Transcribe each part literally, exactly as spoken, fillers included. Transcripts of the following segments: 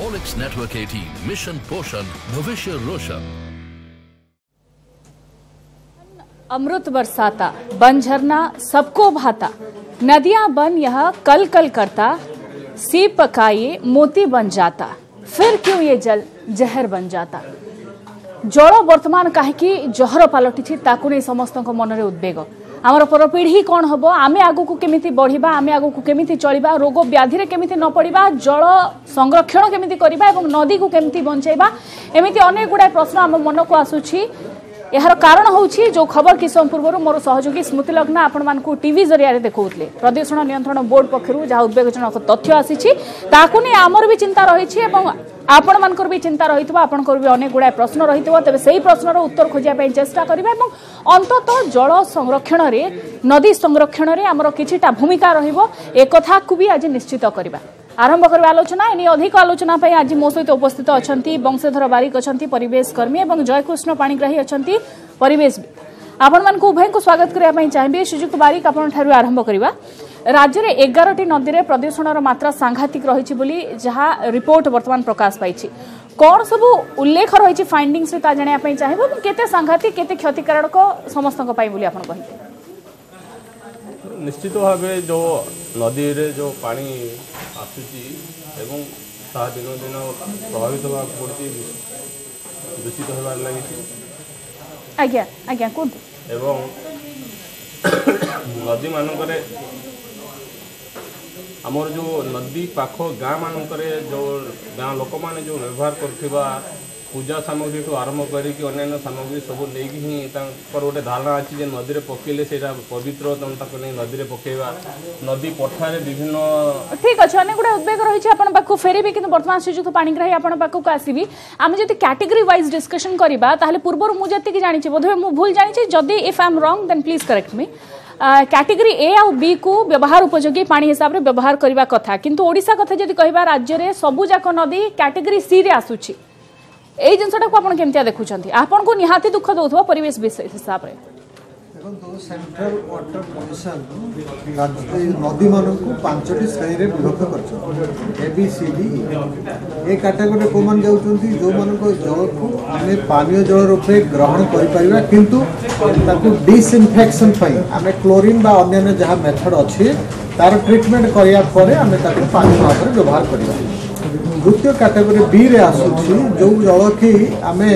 Olex Network अठारह mission पोषण भविष्य रोशन। अमृत बरसाता, बन झरना सबको भाता, नदियां बन यह कल कल करता, सीप पकाए मोती बन जाता, फिर क्यों ये जल जहर बन जाता। जल वर्तमान कहीं जहर पलटि ताकू नहीं समस्त मन में उद्वेग। आमर परपीढ़ी कौन हम, आमे आगु को केमिति बढ़िबा, आमे आगु को केमिति चलिबा, रोग व्याधि रे केमिति न पड़िबा, जल संरक्षण केमिति करिबा एवं नदी को केमिति बंचाइबा, एमिति अनेक गुडा प्रश्न आम मन को आसुछि। यार कारण होउछि जो खबर कि सम पूर्व मोर सहयोगी स्मृति लग्ना आपण मानकु टीवी जरिया रे देखौतले। प्रदूषण नियंत्रण बोर्ड पक्षरु जहा उद्वेगजनक तथ्य आसीछि ताकु नै आमर भी चिंता रहिछि एवं आपण मानकर भी चिंता रहितबा, आपनकर भी अनेक गुडा प्रश्न रहितबा। तबे सेही प्रश्नर उत्तर खोजिया पय चेष्टा करिबा एवं अंततः जल संरक्षण रे, नदी संरक्षण रे आमर किछिटा भूमिका रहिबो ए कथा को भी आज निश्चित करिबा। आरंभ करबा आलोचना। एनी अधिक आलोचना पय आज मो सहित उपस्थित अछंती वंशधर बारिक अछंती, परिवेश कर्मी एवं जयकृष्ण पाणिग्राही अछंती परिवेश। आपण मान को उभय को स्वागत करिया पय चाहिबे। श्रीजुक्त बारिक आपण ठारू आरंभ करिबा। राज्य रे ग्यारह टी नदी रे प्रदूषणर मात्रा सांघातिक रहिछि बोली जहा रिपोर्ट वर्तमान प्रकाश पाइछि। कोन सब उल्लेख रहिछि फाइंडिंग्स रे ता जानिया पय चाहिबो, केते सांघातिक केते क्षतिकारक समस्तक पय बोली आपण कहिते। निश्चित भाव जो नदी रे जो पानी आसुची एवं ता दिन दिन प्रभावित होगा पड़ी दूषित होबार लगी। आज्ञा आज्ञा कोन एवं नदी मानकरे आमर जो नदी पाख गाँ मानकरे जो गाँ लोक मैंने जो व्यवहार करथिबा पूजा सामग्री ठू आरंभ करिक अन्य सामग्री सब लेकिन ही गोटे धारणा अच्छी जे नदी में पकेले से पवित्र नहीं नदी में पकेवा नदी पठारे विभिन्न ठीक अच्छे अनेक गुड़ा उद्वेग रही है फेरबी कि बर्तमान श्रीजुक्त पाणिग्राही आपण पाखक आसबि। आम जब कैटेगरी वाइज डिस्कशन करवा ताहले पूर्व मुझे जानी बोधे मुझे भूल जानी जदि if I am wrong then please correct me. Category A आउ बी को व्यवहार उपयोगी पानी हिसाब से व्यवहार करने कथा, किंतु ओडिशा कथा जदि कहबा राज्य में सबुजाक नदी कैटेगरी सी रे आसुची। ए जिनसटा को आपण केमतिया देखुछंती, आपण को निहाती दुख दउथवा परिवेश विषय हिसाब रे। देखो तो सेंट्रल वाटर कमिशन राज्य नदी मान को पांचटी श्रेणी रे विभक्त करछ। A B C D A category को मान जाउछंती जो मान को जल को आमे पानीय जल रूपे ग्रहण करि परिबा, किंतु ताकू डिसइंफेक्शन पई आमे क्लोरीन बा अन्य जहा मेथड अछि तार ट्रीटमेंट करिया परे आमे ताकू पानी भाबरे व्यवहार करिबा। द्वितीय कैटेगरी बी रे आसुछि जो जल की आमे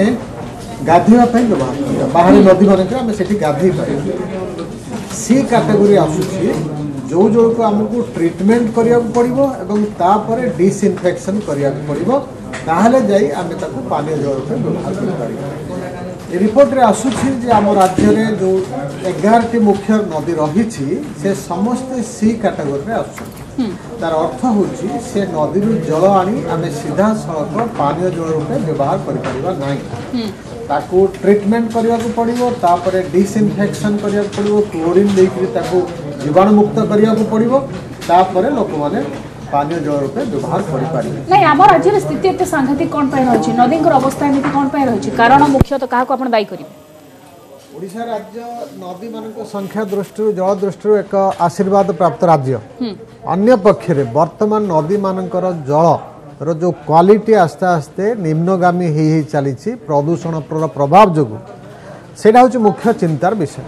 गाधीवा पई व्यवहार करिया, बाहर नदी मानक आमे सेठी गाधी पाए। सी कैटेगरी आसुछि जो जल को हमको ट्रीटमेंट करिया पड़िबो एवं तापरे डिसइंफेक्शन करिया पड़िबो, ताहले जाई आमे ताकू पानी जल पे व्यवहार करि पारिबो। रिपोर्ट रे आसुछि जे हम राज्य रे जो ग्यारह टी मुख्य नदी रहिछि से समस्त सी कैटेगरी रे आसुछि। तार अर्थ होची से नदी जल आनी आमे सीधा सड़क पानी जल रूपे व्यवहार करि परिबा नाही, ताकू ट्रीटमेंट करिया को पड़िबो, तापरे डिसइंफेक्शन करिया को पड़िबो, क्लोरीन देकरी ताकू जीवाणु मुक्त करिया को पड़िबो, तापरे लोक माने पानी जल रूपे व्यवहार करि पारिबे। नहीं आम राज्य स्थिति एते सांघातिक कोन पय रहिछि, नदींकर अवस्था एमिति कोन पय रहिछि, कारण मुख्यतः काहा को आपण दायी करिबे। ओडिशा राज्य नदी मान संख्या दृष्टि जल दृष्टि एक आशीर्वाद प्राप्त राज्य। अन्य पक्षरे वर्तमान नदी मानकर जल रो जो क्वालिटी आस्ते आस्ते निम्नगामी ही ही चली प्रदूषण प्रभाव जो सेटा हूँ मुख्य चिंतार विषय।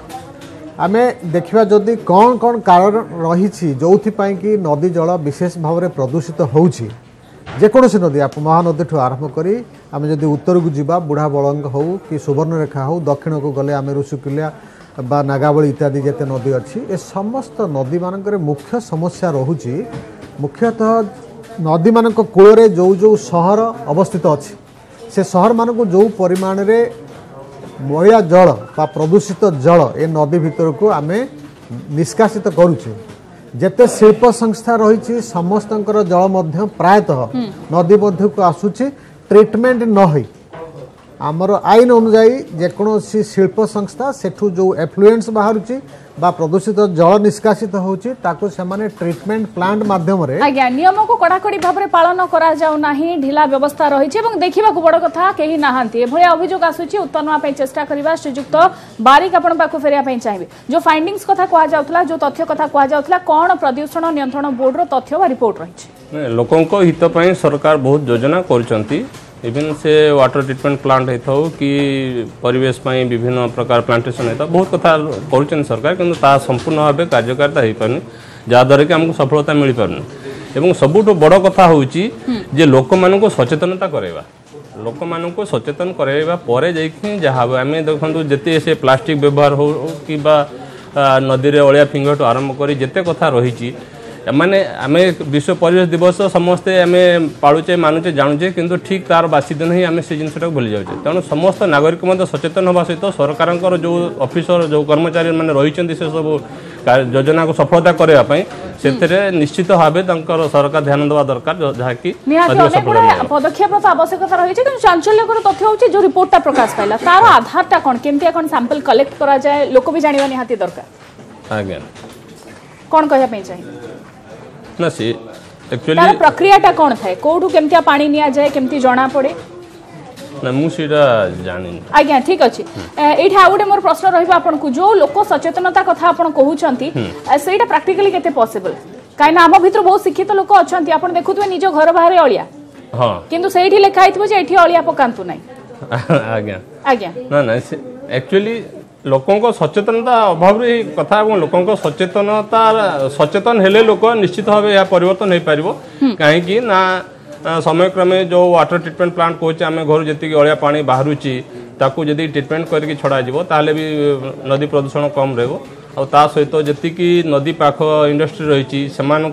आमे देखिबा जदि कौन कौन कारण रही जो कि नदी जल विशेष भाव में प्रदूषित होउछि, जेकोसी नदी आप महानदी ठू आरंभ करी आमे जदि उत्तर को जीवा बुढ़ा बलंग हो कि सुवर्णरेखा हो, दक्षिण को गले आमे ऋषिकुल्या बा नागावली इत्यादि जेते नदी अच्छी ए समस्त नदी मानक मुख्य समस्या रहुछि मुख्यतः नदी मानक कूल जो जो सहर अवस्थित अच्छी से सहर मानक जो परिमाण रे मैला जल बा प्रदूषित जल ए नदी भीतर को आमे निष्कासित करुचे। जेते शिल्प संस्था रही समस्तंकर जल मध्य प्रायतः नदी मध्य को आसुची ट्रीटमेंट न होई। आमर आईन अनुसार जेकोसी शिल्प संस्था सेठू जो एफ्लुएंस बाहरुची बा प्रदूषित जल निष्कासित होची ताको सेमाने ट्रीटमेंट प्लांट माध्यम रे आज्ञा नियम को कड़ाकड़ी भाव में पालन करा जाउ नाही, ढिला व्यवस्था रही एवं देखा बड़ कथा कहीं नहांती एभली अभियोग आसुची। उत्तर नवा चेष्टा करवा श्रीजुक्त बारिक आपण पाखु फेरिया चाहिए जो फाइंडिंग्स कथा कह जाउथला, जो तथ्य कथा कह जाउथला, कौन प्रदूषण नियंत्रण बोर्ड रो तथ्य बा रिपोर्ट रही। लोकों हित ପାଇଁ सरकार बहुत योजना कर इवन से वाटर ट्रीटमेंट प्लांट होता कि परिवेश में विभिन्न प्रकार प्लांटेशन होता बहुत कथा कर सरकार किंतु ता संपूर्ण भाव कार्यकारिता हो पारनी जहाँद्वारा कि आमको सफलता मिल पारनी एवं सबुठ बड़ कथा हूँ जे लोक मानक सचेतनता करवा लोक मानक सचेतन करवा पर जहाँ आम देखो जिते से प्लास्टिक व्यवहार हो कि नदी में अलिया फिंगर ठू आरंभ कर जिते कथा रही माने आम विश्व परिवेश दिवस समस्ते आम पालुचे मानुचे जानुचे किंतु ठीक तार बासी दिन ही आम से जिनटा भूली जाऊे तेणु समस्त नागरिक मध्य सचेतन होगा सहित सरकार जो ऑफिसर जो कर्मचारी मैंने रही से सब योजना को सफलता करने से निश्चित भाव सरकार ध्यान देवा दरकार जहाँकि पदक्षेप तो आवश्यकता रही है चांचल्यकर तथ्य हूँ जो रिपोर्टा प्रकाश पाइला तार आधारटा कौन केमती कौन सैंपल कलेक्ट करा जाए लोक भी जाना निहाती दरकार आज्ञा कौन कहना चाहिए ना सी एक्चुअली प्रक्रियाटा कौन थाए कोठू केमती पानी निया जाए केमती जना पड़े ना मु सीटा जानि आज्ञा ठीक अछि एठी आ गुटे मोर प्रश्न रहिबा आपन को जो लोक सचेतनता कथा आपन कहउछंती सेटा प्रैक्टिकली केते पॉसिबल काइना हम भितर बहुत शिक्षित लोक अछंती आपन देखुतबे निज घर बाहर अलिया हां किंतु सेठी लेखा आइतबो जे एठी अलिया पकांतु नै आज्ञा आज्ञा ना ना एक्चुअली लोकों सचेतनता अभाव कथा लोकों सचेतनता सचेतन हेले लोक निश्चित भाव यह परिवर्तन हो पार कहीं ना समय क्रमे जो वाटर ट्रीटमेंट प्लांट कहे आम घर जी अलिया पानी बाहर जदि ट्रीटमेंट करके छड़ा ताले भी नदी प्रदूषण कम रहा ता सहित जी नदी पाख इंडस्ट्री रही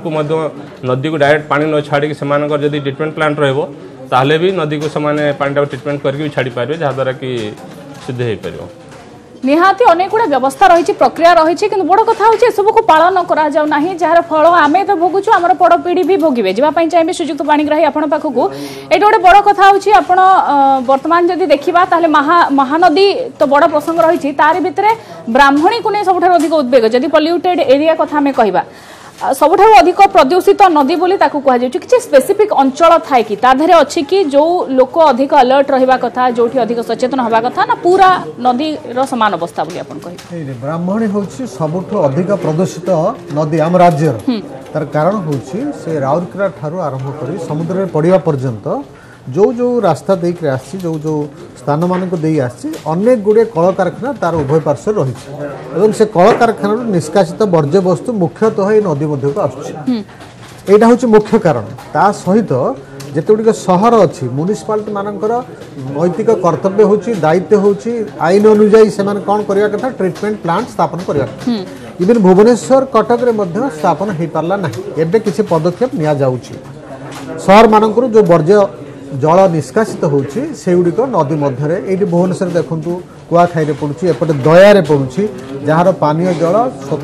नदी को डायरेक्ट पानी न छाड़ी जदि ट्रीटमेंट प्लांट रहा भी नदी को से पानी ट्रीटमेंट करके छाड़ी पारे जहाँद्वारा कि सिद्ध हो पार निहाती अनेक गुड़ा व्यवस्था रही प्रक्रिया रही कि बड़ कथा हूँ सब को पालन करा जाऊ नहीं जार फल आम तो भोगुचु आम बड़ पीढ़ी भी भोगे जावाई चाहिए सुजुक्त पाणिग्राही आपण पाखक ये गोटे बड़ कथा हूँ आप बर्तमान जदि देखा ताले महा महानदी तो बड़ प्रसंग रही तार भितर ब्राह्मणी को नहीं सबुठ अधिक उद्वेग जदि पल्यूटेड एरिया कथा आम कहवा सबुठ अधिक प्रदूषित नदी बोली ताकू कह जाउछि किछि स्पेसिफिक अंचल थाए कि ताधरे अछि कि जो लोक अधिक अलर्ट रहिबा कथा जोठी अधिक सचेतन होबा कथा ना पूरा नदी रो समान अवस्था बोली आपण कहि ब्राह्मणी होछि सबुठ अधिक प्रदूषित नदी आम राज्य तार कारण होछि से राउरकेला ठारू आरंभ करी समुद्र रे पड़िया पर्यंत जो जो रास्ता देख आसी जो जो स्थान मानक दे आसी अनेक गुड़े कल कारखाना तार उभय पार्श्व रही से कल कारखाना निष्कासित वर्ज्य वस्तु मुख्यतः ये नदी मध्य को आसुच्छी हूँ मुख्य कारण ता सहित जिते गुड़िक सहर अच्छी म्युनिसिपालिटी मानकर नैतिक कर्तव्य होची दायित्व होची आईन अनुजाई से कौन करने कथा ट्रीटमेंट प्लांट स्थापन करने इवन भुवनेश्वर कटक रे मध्य स्थापन हो पार्ला ना एबे किसी पदक्षेप निया जाउची सहर मानकर जो वर्ज्य जल निष्कासित होची से गुड़िक नदी मध्य ये भुवनेश्वर देखूँ कुआखाई पड़ुची एपटे दयारे पड़ुची जार पानीय जल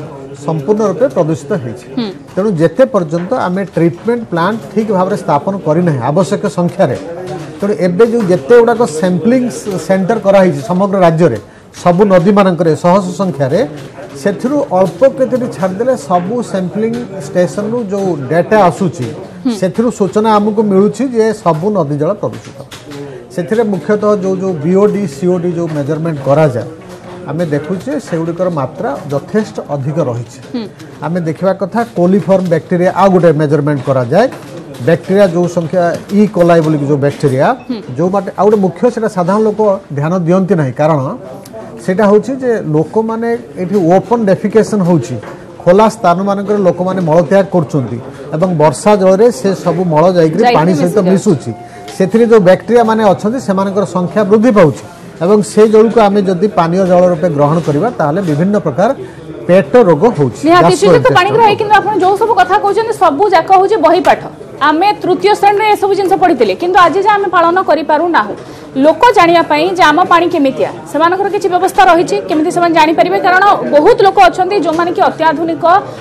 संपूर्ण रूपे प्रदूषित होती तेणु जेते पर्यंत आम ट्रीटमेंट प्लांट ठीक भाव में स्थापन करना आवश्यक संख्यार तेणु एबे जो जिते गुड़ाक सैंपलिंग सेंटर कराई समग्र राज्य में सबु नदी मानक शह संख्यार से अल्प के छाड़देले सबू सैंपलिंग स्टेशन रू जो डाटा आसूची से सूचना आमको मिलूँ जे सबू नदी जल प्रदूषित से मुख्यतः जो जो बीओडी सीओडी जो मेजरमेंट करा जाए आम देखुचे से गुड़िकर मात्रा यथेष्ट अधिक रही आम देखा कथा कोलिफॉर्म बैक्टीरिया आ गोटे मेजरमेंट करा जाए बैक्टीरिया जो संख्या ई कोलाई बोली जो बैक्टीरिया जो बाटे आ गोटे मुख्य से साधारण लोक ध्यान दियंती नहीं कारण सेटा होची जे लोक माने एठी ओपन डेफिकेशन होची खोला स्थान मानक लोक माने मल त्याग करछंती एवं वर्षा जल से सब मल जाइकरी पानी सहित मिसुची सेथिरे जो बैक्टीरिया माने अछंती सेमानकर संख्या वृद्धि पाउची एवं से जल को आमे जदि पानीय जल रूपे ग्रहण करबा ताले विभिन्न प्रकार पेट रोग होची निहाती सुजुक्त पाणिग्राही किंतु आपण जो सब कथा कहउछन सब जाक होची बही पाठ आमे तृतीय श्रेणी रे सब जिंस पढितले किंतु आज जे आमे पालन करि पारु ना लोक जानिया पई जे आम पानी केमितिया सेमानकर किछि व्यवस्था रहिछि केमिति सेमान जानि परिबे कारण बहुत लोक अछंती जो माने कि अत्याधुनिक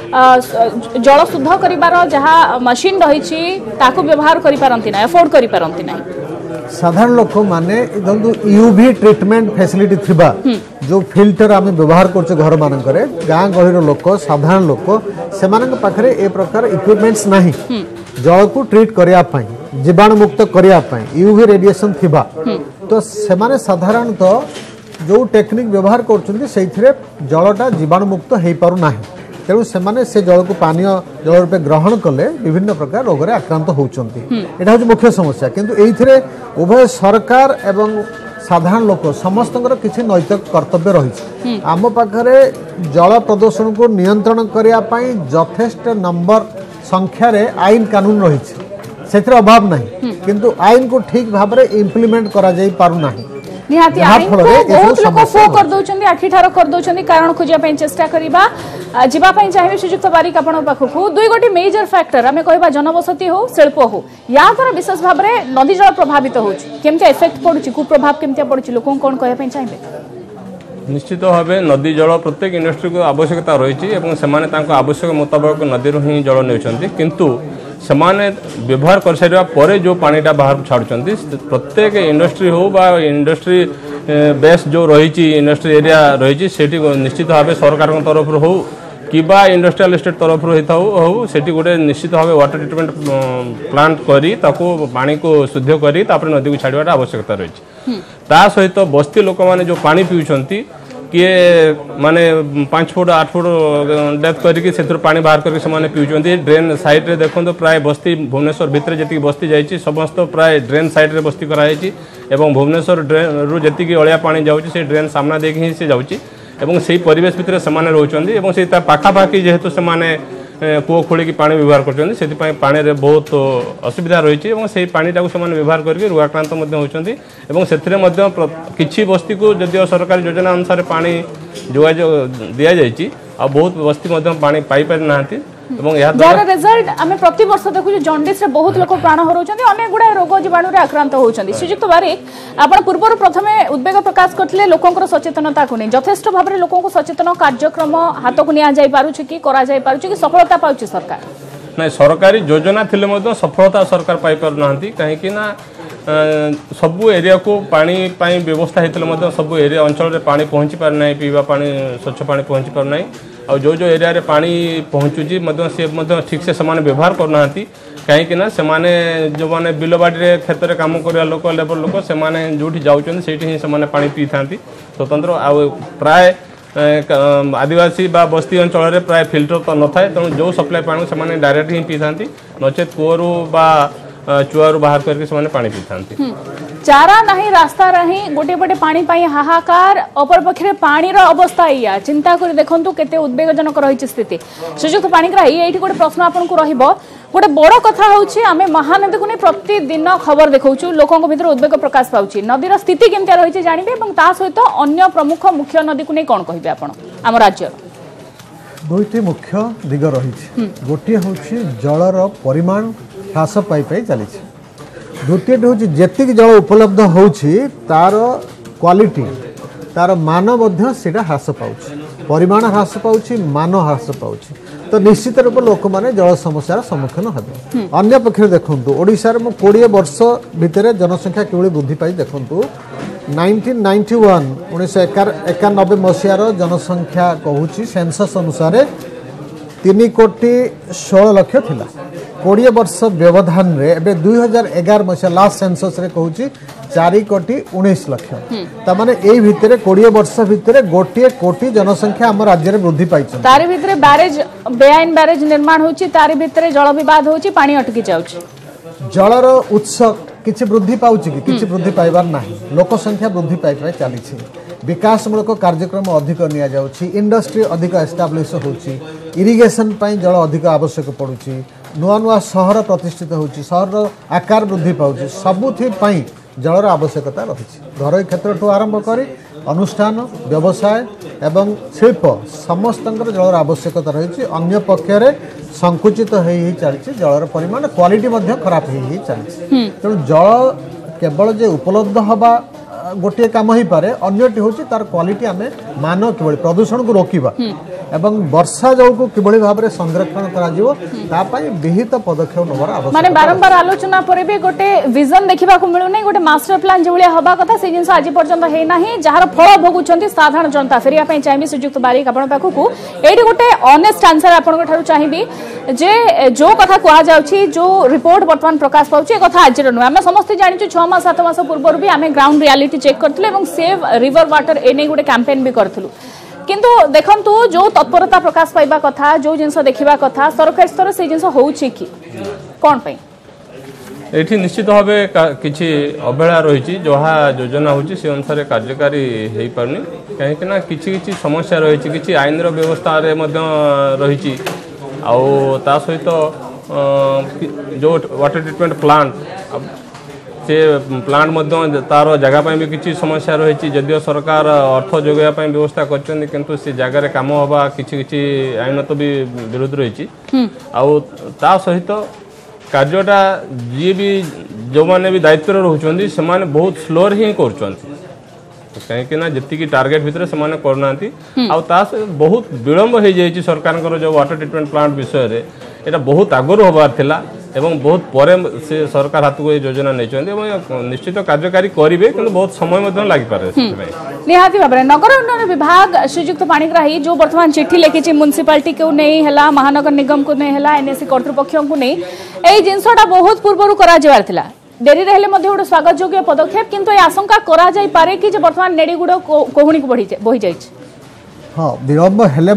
जल शुद्ध करिवार जहा मशीन रहिछि ताकू व्यवहार करि पारंती ना अफोर्ड करि पारंती ना साधारण लोक माने दंदु यूवी ट्रीटमेंट फैसिलिटी थिबा जो फिल्टर आमे व्यवहार करछ घर मानकरे गां गहिर लोक साधारण लोक सेमानक पाखरे ए प्रकार इक्विपमेंट्स नाही जल को ट्रीट करिया पई जीवाणु मुक्त करिया पई यूवी रेडिएशन थिबा तो सेमाने साधारणतः जो टेक्निक व्यवहार करछन्ती सेइथिरे जलटा जीवाणु मुक्त हेई पारु नाही तेणु से से जल को पानी जल रूपे ग्रहण कले विभिन्न प्रकार रोग रे आक्रांत होउचंती एटा हूँ मुख्य समस्या किंतु एइथिरे उभय सरकार एवं साधारण लोक समस्त किसी नैतिक कर्तव्य रही आम पाखरे जल प्रदूषण को नियंत्रण करने यथेष्ट नंबर संख्यार आईन कानून रही से अभाव नहीं किंतु आईन को ठीक भाव में इम्प्लीमेंट करा जाई पारु नहीं निहाती आईन को बहुत लोग फो कर दउछन्ती आखिठार कर दउछन्ती कारण खोजिया पई चेष्टा करिबा जिबा पई चाहिबे सुजुक्त बारिक आपण पाखकु दुई गोटी मेजर फैक्टर हमें कहबा जनबसती हो शिल्प हो या द्वारा विशेष भाव में नदी जल प्रभावित होउछि केमते इफेक्ट पडुछि कु प्रभाव केमते पडुछि लोकन कोन कहबा पई चाहिबे निश्चित भाव नदी जल प्रत्येक इंडस्ट्री को आवश्यकता रही है आवश्यक मुताबक नदी ही जल नेउछन्ती किंतु सेमाने व्यवहार कर सारा पर जो पानीटा बाहर छाड़ुछन्ती प्रत्येक इंडस्ट्री हो बा इंडस्ट्री बेस जो रही इंडस्ट्री एरिया रही निश्चित भाव सरकार तरफ हो कि इंडस्ट्रियल एस्टेट तरफ हो सेठी गोटे निश्चित भाव वाटर ट्रीटमेंट प्लांट करी ताको पानी को शुद्ध करी तापर नदी को छाड़वाटा आवश्यकता रही ता सहित बस्ती लोक मैंने जो पानी पीउछन्ती किए माने पाँच फुट आठ फुट डेप्थ करके से पानी बाहर करके से पीउछन्ती ड्रेन साइड रे देखो प्राय बस्ती भुवनेश्वर भितर जी बस्ती जाइए समस्त प्राय ड्रेन साइड रे बस्ती कराई एवं भुवनेश्वर ड्रेन रु जी अलिया पानी जाऊँगी से ड्रेन सामना देख ही से जाऊँगी एवं से परिवेश भितर से रोचंती से पाखापाखि जेहेतु से कूओ खोलिकी पानी व्यवहार कर पानी रे बहुत असुविधा रही है से पानीटा से व्यवहार करके रोगाक्रांत होती किसी बस्ती को जदिव सरकारी योजना अनुसार पानी जोगा दि जाइए आ बहुत बस्ती पानी पाई पारि नांती जार रिजल्ट आम प्रति वर्ष देखु जंडिस रे बहुत लोक प्राण हराउछन्ती अनेक गुडा रोग जीवाणु रे आक्रांत होउछन्ती सुजुक्त बारिक आपण पूर्व प्रथमे उद्वेग प्रकाश करथिले लोकंकर सचेतनता को नै यथेष्ट भाव रे लोकंको सचेतन कार्यक्रम हाथ को निया जाई पारुछि कि करा जाई पारुछि कि सफलता पाउछि सरकार नै सरकारी योजना थिले मध्य सफलता सरकार पाई पारु नांती काहे कि ना सबु एरिया को पानी पाई व्यवस्था हेतले मध्य सबु एरिया अंचल रे पानी पहुंची पार नै पीवा पानी स्वच्छ पानी पहुंची पार नै और जो जो एरिया रे पानी पहुँचुची सी ठीक से समान व्यवहार करना कहीं से माने जो माने बिलबाड़ी रे खेत रे काम करवा लोक लेबर लोक से माने जोठी जाउछन सेठी ही से पानी पी थांती स्वतंत्र आ प्राय आदिवासी बा बस्ती अंचल रे प्राय फिल्टर तो न थाए तेणु जो सप्लाई पानी से डायरेक्ट ही पी थांती नचेत कूअरू बा चुआरू बाहर करके से पानी पी थांती चारा नहीं रास्ता नहीं गोटे पटे पानी पाई हाहाकार अपर पक्षे पानी अवस्था या चिंता कर देखु केते उद्वेगजनक रही स्थिति सुजुक्त पाणिग्राही ये गोटे प्रश्न आपन को रहिबो गोटे बड़ कथा होउछि आमे महानदी को नहीं प्रतिदिन खबर देखौछु लोकों भीतर उद्वेग प्रकाश पाउछि नदीर स्थिति केमतिया रही जानिबे एवं ता सहित अन्य प्रमुख मुख्य नदी को नहीं कौन कहबे आपण आम राज्य दुईटी मुख्य दिग रही गोटे होउछि जलर परिमाण ह्रास पाई पाई चली द्वितीय हूँ जी जल उपलब्ध होउछि तार क्वालिटी तार मान ह्रास पाउछि परिमाण ह्रास पाउछि मान ह्रास पाउछि तो निश्चित रूप लोक मैंने जल समस्यार सम्मुखीन हेबे अन्य पक्षे देखंतु ओडिशार मो बीस वर्ष भितर जनसंख्या किभଳି वृद्धि पाई देखंतु नाइंटीन नाइंटी वन उन्नीस एकानबे मसीहार जनसंख्या कहूछि सेंसस अनुसार तीन कोटी षोल लक्ष थिला कोड़े वर्ष व्यवधान रे एबे दुई हजार एगार मसीहा लास्ट सेंसस रे कहूछि चार कोटी उन्नीस लक्ष तमाने एई भितरे कोड़े वर्ष भितरे गोटे कोटी जनसंख्या हम राज्य रे वृद्धि पाइछ तारि भितरे बैरेज बेआईन बैरेज निर्माण होछि तारि भितरे जल विवाद होछि पानी अटकी जाउछि जलर उत्स किछि वृद्धि पाउछि कि किछि वृद्धि पाइबार नाही लोक संख्या वृद्धि पाइ पाइ चलीछि विकासमूलक कार्यक्रम अधिक निया जाउछि इंडस्ट्री अधिक एस्टाब्लिश होछि इरिगेशन पाई जल अधिक आवश्यक पड़ुछि नुआ नुआ सहर प्रतिष्ठित होछि सहर आकार वृद्धि पाउछि सबुथि पाई जलर आवश्यकता रही घर क्षेत्र आरंभ कर अनुष्ठान व्यवसाय एवं शिल्प समस्त जलर आवश्यकता रही अन्य पक्षरे संकुचित हो चली जलर परिमाण क्वालिटी खराब हो चली तेणु जल केवल जे उपलब्ध हवा गोटे काम हो पारे अन्यटी हूँ तार क्वालिटी आम मान कि प्रदूषण को रोकवा एवं वर्षा जल को किभଳି भाबरे संरक्षण करा जिवो तापाई विहित पदक्षेप नबर आवश्यक माने बारंबार आलोचना पर भी गोटे विजन देखिबा को मिलु नै गोटे मास्टर प्लान जेभଳି हबा कथा से जिंस आज पर्यंत हे नाही जहार फल भोगुछंती साधारण जनता फेरिया पई चाहिबी सुजुक्त बारिक आपण पाखु को एडी गोटे ऑनेस्ट आंसर आपण ठारू चाहिबी जे जो कथा कुआ जाउछि जो रिपोर्ट वर्तमान प्रकाश पाउछि ए कथा आज नु हम समस्त जानिछु छह मास सात मास पूर्व भी हम ग्राउंड रियलिटी चेक करथले एवं सेव रिवर वाटर एने गोटे कैंपेन भी करथलु किंतु देखंतु जो तत्परता प्रकाश पाइबा कथा जो जिनस देखिबा कथा सरकार स्तर से जिनस होउची कि कोन पई एठी निश्चित भाव किसी अवहेला रही जहाँ योजना होची से अनुसार कार्यकारी हो पारनी कहीं ना किसी किसी समस्या रही किसी आईन व्यवस्था रही आ सहित जो वाटर ट्रिटमेंट प्लांट से प्लांट मध्य तार जगह भी किसी समस्या रही जदिव सरकार अर्थ जोगाई व्यवस्था करछन किंतु से जगह काम हवा किसी किसी आईनत भी विरोध रही आ सहित कार्यटा जी भी जो माने भी दायित्व रोचंदी से माने बहुत स्लोर ही करछंती कहीं ना जी टार्गेट भितर से माने करना आ बहुत विलम्ब हो जाए सरकार जो वाटर ट्रिटमेंट प्लांट विषय रे एटा बहुत आगुरी होबार थिला एवं बहुत परे से सरकार हाथ को योजना नहीं निश्चित कार्यकारी करेंगे कि बहुत समय लगी पारे निहाती भाव नगर उन्नयन विभाग श्रीजुक्त पाणिग्राही जो वर्तमान चिट्ठी लिखी म्युनिसिपालिटी को नहीं है महानगर निगम को नहीं है एनएससी कर्तृपक्ष को नहीं यही जिनसा बहुत पूर्व करा डेरी रहे गोटे स्वागत योग्य पदक्षेप किंतु ये आशंका करा जाई पारे कि वर्तमान नेड़ीगुड़ कोहुणी को बढ़ी जाए हाँ विलम्ब हेले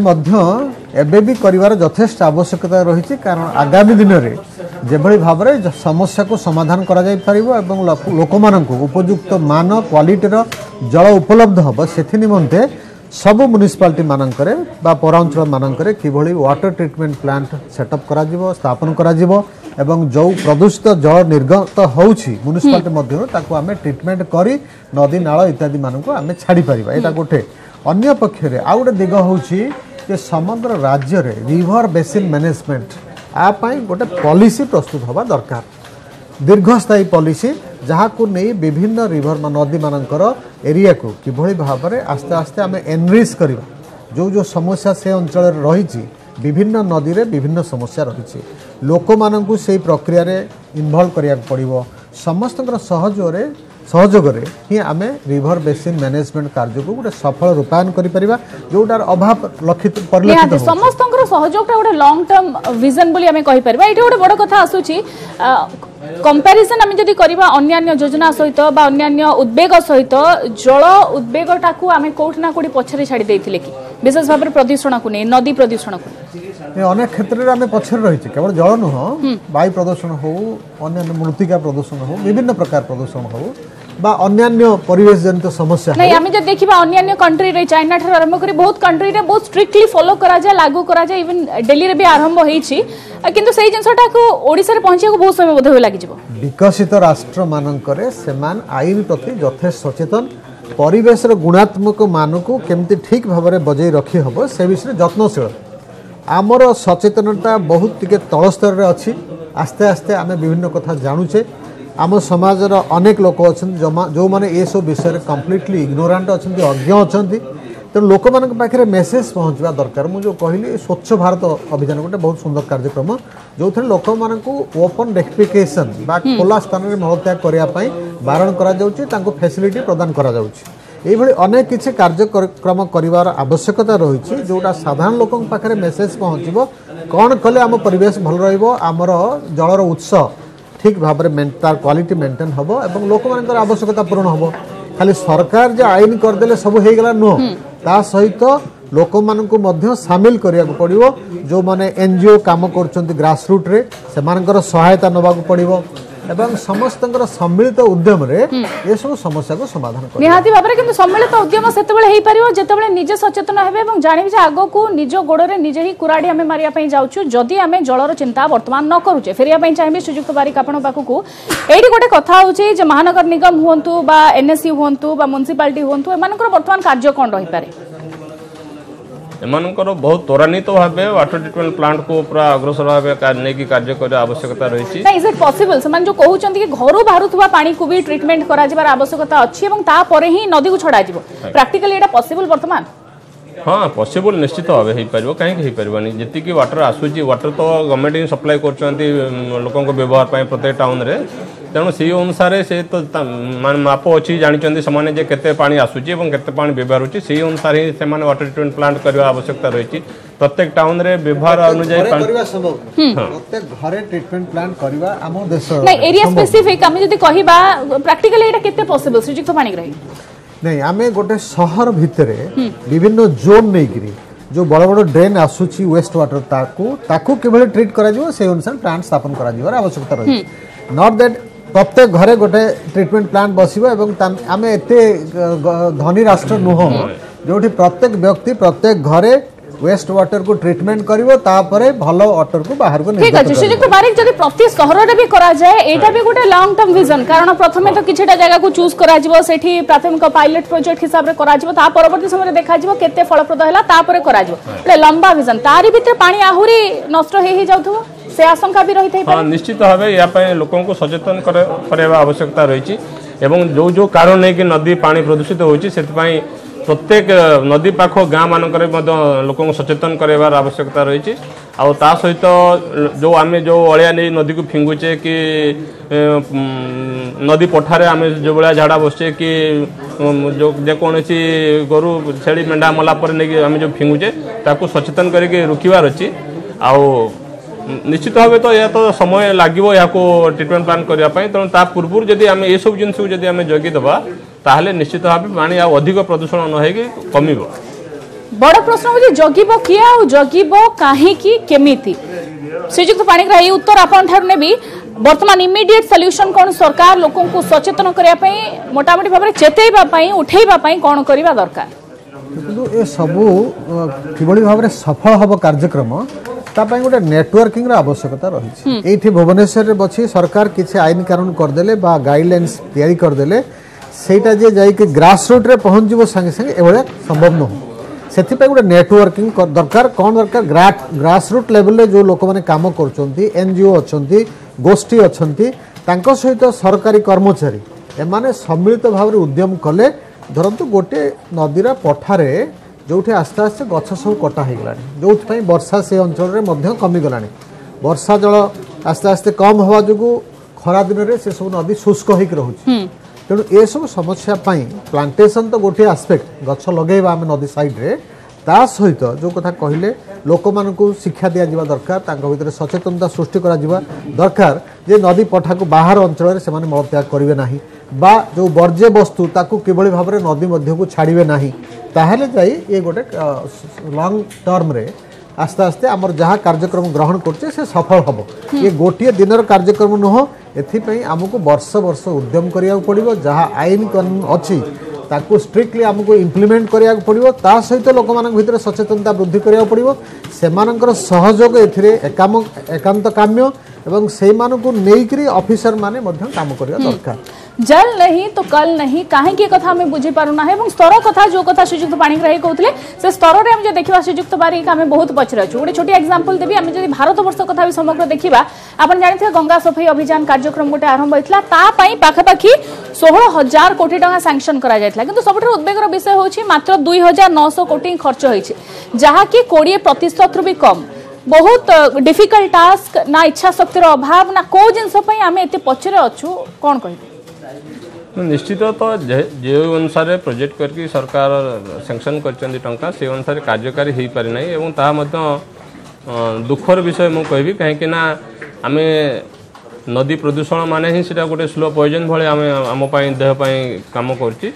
एबे भी करिवार यथेष्ट आवश्यकता रही कारण आगामी दिन में जेभली भाव में समस्या को समाधान करा जाई परिबो एवं लोक मानक उपयुक्त मान क्वालिटीर जल उपलब्ध हम से निमंते सब म्युनिसिपालिटी मानकरे बा पौरांचल मानकरे किभली वाटर ट्रिटमेंट प्लांट सेटअप करा जिवो स्थापन करा जिवो एवं जो प्रदूषित जल निर्गत होउछि म्युनिसिपालिटी मध्य ताको आमे ट्रिटमेंट करी नदी नाल इत्यादि मानक आमे छाड़ी परिबा एटा गोटे अन्य पक्षरे आ गोटे दिग होउछि जे समग्र राज्य रे रिवर बेसिन मैनेजमेंट आ पई गोटे पॉलिसी प्रस्तुत होबा दरकार दीर्घस्थायी पॉलिसी जहाँ को नहीं विभिन्न रिवर नदी मानकर एरिया को किभली भाव में आस्ते आस्ते आम एनरिच करवा जो जो समस्या से अंचल रही विभिन्न नदी रे विभिन्न समस्या रही लोक मानू से प्रक्रिया रे इन्वॉल्व करिया पड़िबो समस्त सहयोग सहयोग ही आम रिवर बेसिन मैनेजमेंट कार्य को गोटे सफल रूपायन करिपरिबा जोटार अभाव लक्षित परिलक्षित समस्त सहयोग गोटे लॉन्ग टर्म विजन बोली आम कहि परिबा एठी गोटे बड़ कथा आसुची कंपैरिजन आम जदि करबा अन्यान्य योजना सहित बा अन्यान्य उद्वेग सहित जल उद्वेगटा को आम कोठी ना कोठी पछरे छाड़ी देथिले कि विशेष भाव में प्रदूषण को नहीं नदी प्रदूषण को अनेक क्षेत्र में आम पछरे रही केवल जल नुह वायु प्रदूषण हो अन्य मृत्तिका प्रदूषण हो विभिन्न प्रकार प्रदूषण हो बा अन्यान्य परिवेश जनित समस्या नहीं आम जब देखा अन्य कंट्री रे चाइना ठार आरंभ कर बहुत कंट्री रे बहुत स्ट्रिक्टली फॉलो करा जाए लागू करा जाए इवन दिल्ली रे भी आरंभ होईछि किंतु सेही जिनसटा को ओडिसा रे पहुंचे को बहुत समय बोध होय लागि जिवो विकसित राष्ट्र मानकरे सेमान आईन प्रति यथेष्ट सचेतन परिवेश रे गुणात्मक मान को केमती ठीक भाव में बजाई रखी हबो से विषय जत्नशील आमर सचेतनता बहुत टिके तल स्तर रे अछि आस्ते आस्ते आमे विभिन्न कथा जानुचे आम समाज अनेक लोक अच्छा जो मैंने ये सब विषय कम्प्लीटली इग्नोरांट अच्छा अज्ञ अच्छा तेणु लोक मान पाखे मेसेज पहुँचवा दरकार मुझे कहली स्वच्छ भारत अभियान गोटे बहुत सुंदर कार्यक्रम जो थे लोक मान ओपन डेफिकेशन बा खोला स्थान में मलत्याग करने बारण कर फैसिलिटी प्रदान करा ये अनेक किसी कार्यक्रम कर आवश्यकता रही जोटा साधारण लोक पाखे मेसेज पहुँचब कौन कले आम परिवेश भल रमर जलर उत्स ठीक भाव में तार क्वालिटी मेंटेन हम और लोक मान आवश्यकता पूरण हम खाली सरकार जो आईन करदे सब हो गला नुह ता सहित लोक मान सामिल करिया पड़ो जो माने एनजीओ काम कर ग्रासरूट रे से सहायता नवा पड़ो एवं समस्त सम्मिलित उद्यम रे ये सब समस्या को समाधान कर निहाती भाबरे किंतु सम्मिलित उद्यम सेतेबेले हेई परिबो जेतेबेले निजे सचेतन हेबे एवं जानिबे जे आगो को निज गोड़रे निजे ही कुराडी हमें मारिया पई जाउछु जदि हमें जलर चिंता वर्तमान न करूचे फेरिया पई चाहिबे सुजुक्त बारिक आपण पाखु एठी गोटे कथा होचे जे महानगर निगम हुंतु बा एनएससी हुंतु बा म्युनिसिपालिटी हुंतु एमानकर वर्तमान कार्य कोन रही पारे एमानकर बहुत त्वरान्वित भाव वाटर ट्रिटमेंट प्लांट को पूरा अग्रसर भाव नहीं कार्य कर आवश्यकता रही इज इट पॉसिबल से जो कहते कि घर बाहर पानी को भी ट्रिटमेंट कर आवश्यकता अच्छी ही नदी को छड़ा प्रैक्टिकली एटा पॉसिबल वर्तमान हाँ पॉसिबल निश्चित भाव हो पार कहीं पार्बानी जी वाटर आसूची वाटर तो गवर्नमेंट ही सप्लाई कर लोक व्यवहार प्रत्येक टाउन रे तेणु से अनुसार से तो माप अच्छी जानते से केते पानी आसूची और केते पानी व्यवहार होची से अनुसार ही से वाटर ट्रिटमेंट प्लांट करने आवश्यकता रही प्रत्येक टाउन रे व्यवहार अनुसार प्रत्येक घरे ट्रिटमेंट प्लांट करबा हमर देश नहीं एरिया स्पेसिफिक हम जदी कहिबा प्रैक्टिकली एटा केते पॉसिबल श्रीजुक्त पानी रही नहीं आम गोटे सहर भितर विभिन्न जोन नहीं जो बड़ बड़ ड्रेन आसूची वेस्ट वाटर ताकू ताकू किभली ट्रीट करा जिवो से अनुसार प्लांट स्थापन करा जिवार आवश्यकता रही नॉट दैट प्रत्येक घरे गोटे ट्रीटमेंट प्लांट बसिबो एवं आम एते धनी राष्ट्र नुह जो प्रत्येक व्यक्ति प्रत्येक घरे वेस्ट वाटर को ट्रीटमेंट करिवो तापरे भलो वाटर को बाहर को ठीक अछि श्रीजुक्त बारिक जदि प्रति शहर रे भी करा जाए एटा भी गोटे लॉन्ग टर्म विजन कारण प्रथमे तो किछटा जगह को चूज करा जिवो सेठी प्राथमिक पायलट प्रोजेक्ट हिसाब रे करा जिवो ता परवर्ती समय रे देखा जिवो केते फलप्रद हैला तापरे करा जिवो एटा लंबा विजन तारी भीतर पानी आहुरी नष्ट हे ही जाउथबो से आशंका भी रही थई हां निश्चित भाबे या पय लोकन को सचेतन करबा आवश्यकता रही एवं जो जो कारण नै कि नदी पानी प्रदूषित होछि सेति पय प्रत्येक नदी पाख गाँ मानक लोक सचेतन करार आवश्यकता रही आ सहित जो आम जो अलिया नहीं नदी को फिंगुचे कि नदी पठारे आम जो भाया झाड़ा बसचे कि जो जेकोसी गोरु छेली मेढ़ा मलापर नहीं आम जो फिंगुचे ताकू सचेतन करके रुकबार अच्छी आउ निश्चित भाव तो यह तो समय लगे या ट्रिटमेंट प्लान करने तेणु ता पूर्व जदि आम ये सब जिन जदि आम जगिदेवा ताहले निश्चित भाव पानी आ अधिक प्रदूषण न होगी कमिबो बड़ प्रश्न हो जगिबो किए आ जगिबो काहे की केमिति श्रीजुक्त पाणिग्राही उत्तर आपन ठार नेबी वर्तमान इमीडिएट सॉल्यूशन कोन सरकार लोकन को सचेतन करिया पई मोटामोटी भाव में चेतैबा पई उठैबा पई कोन करिबा दरकार किंतु ए सबु किबळी भाव में सफल हबो कार्यक्रम तापाई गोटे नेटवर्किंग रा आवश्यकता रही एठी भुवनेश्वर रे बछि सरकार किछि आईन कानून कर देले बा गाइडलाइंस तैयारी कर देले सेटा जे जाई कि ग्रास रूट रे पहुंच जिवो संगे संगे एभले संभव न हो सेथि पे गोटे नेटवर्किंग दरकार कोन दरकार ग्रास रूट लेवल रे जो लोक माने काम करचोंती एनजीओ अछंती गोष्ठी अछंती तांको सहित सरकारी कर्मचारी एमाने सम्मिलित भाव रे उद्यम कले धरंतु गोटे नदीरा पठारे जोठी आस्ते आस्ते गछ सब कटा हो गलानी जो वर्षा से अंचल रे मध्य कमी गलानी वर्षा जल आस्ते आस्ते कम हवा जो खरा दिन रे से सब नदी शुष्क होक रहुछि तेणु ये सब समस्या पाई प्लांटेशन तो गोटे आस्पेक्ट गछ लगेबा आम नदी साइड रे ता सहित जो कथा कहले लोक मान को शिक्षा दिया जिबा दरकार तांको भितर सचेतनता सृष्टि करा जिबा दरकार जे नदी पठा को बाहर अंचल रे से माने मलत्याग करिवे नाही बा जो वर्ज्य वस्तु ताकू किभली भाव में नदी मध्य को छाड़िबे नाही ताहले जाई ये गोटे लॉन्ग टर्म रे आस्ते आस्ते आमर जहाँ कार्यक्रम ग्रहण करछे से सफल हबो ये गोटे दिनर कार्यक्रम नुह एथिपई आमको वर्ष वर्ष उद्यम करिया पड़िबो जहाँ आईन कानून अछि ताकू स्ट्रिक्टली आमको इम्प्लीमेंट करिया पड़िबो ता सहित लोक मानक भितर सचेतनता वृद्धि करिया पड़िबो सेमानकर सहयोग एथिरे एकाम एकांत काम्य एवं से मानकु नेइकरी ऑफिसर माने मध्य काम करिया दरकार जल नहीं तो कल नहीं काहे की कथा हमें बुझी पारुना है स्तर कथा जो कथा श्रीजुक्त पाणिग्राही कहते से स्तर में जो देखा श्रीजुक्त बारिक आम बहुत पचर अच्छु गोटे छोटी एग्जांपल देवी आम जो भारत वर्ष कथा भी समग्र देखा आप जानते गंगा सफाई अभियान कार्यक्रम गोटे आरंभ होता पाखापाखि षोह हजार कोटी टका सैंक्शन करा जायतिला किंतु सबुठ उद्वेगर विषय होछि मात्र दुई हजार नौश कोटी खर्च होइछि जहाँकि कोड़े प्रतिशत रु भी कम बहुत डिफिकल्ट टास्क ना इच्छा शक्तिर अभाव ना कौ जिनस आम एत पचरे अच्छु कौन कह निश्चित तो जो अनुसार प्रोजेक्ट करके सरकार सैंक्शन कर टंका से अनुसार कार्यकारी हो पारि ना एवं ता दुखर विषय मुझे कहबी कहीं ना आम नदी प्रदूषण माने ही सीटा गोटे स्लो पॉइजन भाई आम आम देहपाई काम कर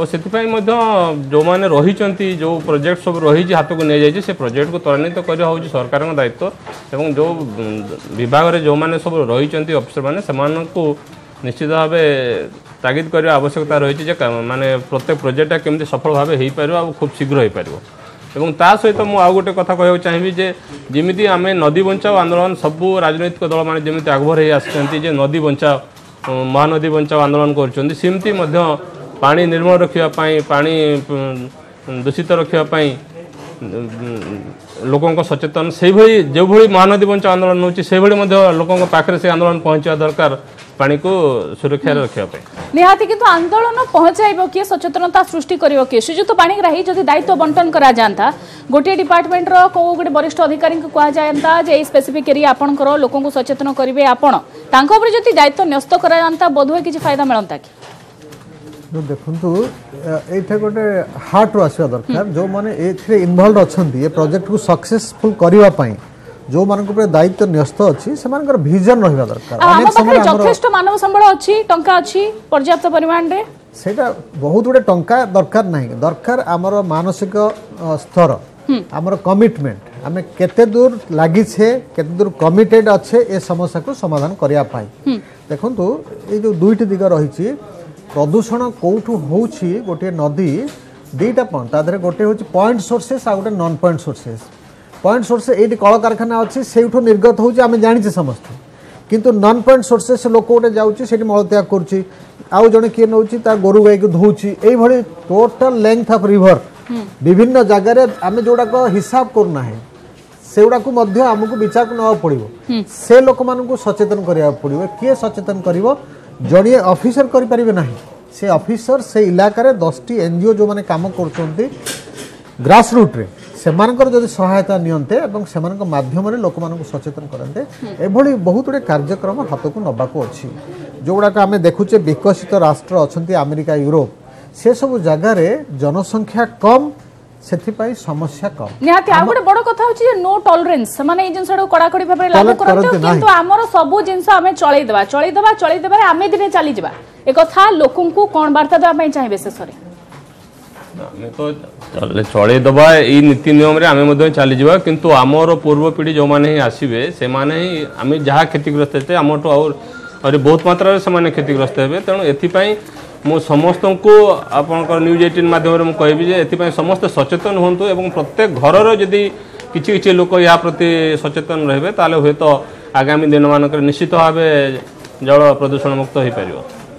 जो मैंने रही जो प्रोजेक्ट सब रही हाथ को नहीं जाए से प्रोजेक्ट को त्वरान्वित करवा हूँ सरकार दायित्व एवं जो विभाग में जो मैंने सब रही अफिसर मैंने से निश्चित भाव तागिद करने आवश्यकता रही माने प्रत्येक प्रोजेक्टा केमती सफल भाव हो पार आ खूब शीघ्र हो पार एवं ता सहित मुझे आउ गोटे कथा कहूँ चाहिए जे जमी आम नदी बचाओ आंदोलन सबू राजनैतिक दल मैंने जमी आगभर हो आसते नदी बचाओ महानदी बचाओ आंदोलन करमती पानी निर्मल रखापी पानी दूषित रखापी लोकों सचेतन से भाई जो भाई महानदी बचाओ आंदोलन हो लोकों पाखे से आंदोलन पहुँचा दरकार पानी को सुरक्षा रखापी निहाती किंतु आंदोलन पहुंचाइबो किए सचेतनता सृष्टि करिवो किए श्रीजुक्त पाणिग्राही जदि दायित्व बंटन करा जानता गोटे डिपार्टमेंट रो को गोटे वरिष्ठ अधिकारी को कहा जायंता जे ए स्पेसिफिक एरिया आपनकर लोकों को सचेतन करिवे आपण तांको ऊपर जदि दायित्व न्यस्त करा जानता बोधवे किछि फायदा मिलंता कि देखु ये गोटे हार्ट रू आसवा दरकार जो मैंने इन्वॉल्व अच्छा ये प्रोजेक्ट को सक्सेसफुल करने जो मान दायित्व न्यस्त अच्छी से भिजन रहा दरकार अनेक समय यथेष्ट मानव संबल अच्छी टंका अच्छी पर्याप्त परिमाण रे सेटा बहुत गुड़े टंका दरकार नहीं दरकार आमर मानसिक स्तर आमर कमिटमेंट आम केते दूर लगी केते दूर कमिटेड अच्छे ए समस्या को समाधान करने देखु ये जो दुईट दिग रही प्रदूषण कौटू हो गोटे नदी दुईटा पॉइंट तादरे गोटे हूँ पॉइंट सोर्सेस आ गोटे non point sources point sources ये कल कारखाना अच्छी से निर्गत होम जाने समस्ते किंतु नॉन पॉइंट सोर्सेस लोक गोटे जाऊँगी मलत्याग करुच्ची आउ जड़े किए नौ गोरु गाई को धोची ये टोटल लेंथ ऑफ रिवर विभिन्न जगार आम जोड़ाक हिसाब करना है से गुड़ाक आमको विचार को नवा पड़ो से लोक मानू सचेतन करा पड़ो किए सचेतन कर जड़े ऑफिसर करें ना से ऑफिसर से इलाकार दस टी एनजीओ जो मैंने काम कर ग्रास रूट रे सेमानकर जदि सहायता नियंते एवं सेमानक माध्यम रे लोक मानक सचेतन करते एभली बहुत गुड़े कार्यक्रम हाथ को नबाक अच्छी जो गुड़ाक आम देखुचे विकसित राष्ट्र अच्छा अमेरिका यूरोप से सब जगार जनसंख्या कम से समस्या कम निहाती आ गोटे बड़ कथा होची नो टॉलरेंस माने ई जिंसडो कड़ाकड़ी भाबरे लागू करते किंतु हमर सब जिंस आमे चळै देबा चळै देबा चळै देबा आमे दिने चली जबा ए कथा लोकन को कोन वार्ता देबा पई चाहिबे शेषरे आमे तो चले चळै देबा ई नीति नियम रे आमे मधे चली जबा किंतु हमर पूर्व पीढ़ी जो माने आसीबे से माने आमे जहा क्षतिग्रस्त हेते हमटो और और बहुत मात्रा रे से माने क्षतिग्रस्त हेबे तेणु एथि पई मु समस्त को आपनकर न्यूज एटीन माध्यम कहबी जे एथि समस्त सचेतन होंतु एवं प्रत्येक घर जदि किछि किछि लोक या प्रति सचेतन रहिबे ताले हुए तो आगामी दिन मानकर निश्चित भाव जल प्रदूषण मुक्त हो पार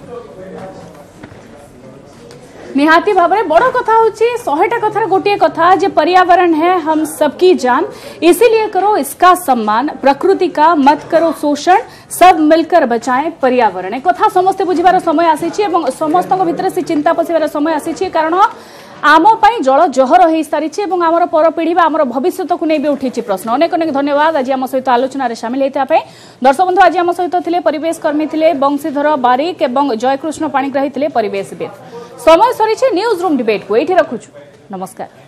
निहाती भाव में बड़ कथा होची सौटा कथार गोटे कथा जे पर्यावरण है हम सबकी जान इसीलिए करो इसका सम्मान प्रकृति का मत करो शोषण सब मिलकर बचाएं पर्यावरण एक कथा समस्त बुझिबार समय आसी समस्त भीतर से चिंता पशिबार समय आसी कारण आम पाई जल जहर हो सारी आमर पर पीढ़ी आमर भविष्य को नहीं भी उठी प्रश्न अनेक अनेक धन्यवाद आज आम सहित आलोचन सामिल होता दर्शक बंधु आज आम सहित थे परिवेश कर्मी थे बंशीधर बारिक और जयकृष्ण पाणिग्राही थे परिवेशविद समय सरी न्यूज रूम डिबेट को ये रखुचु नमस्कार।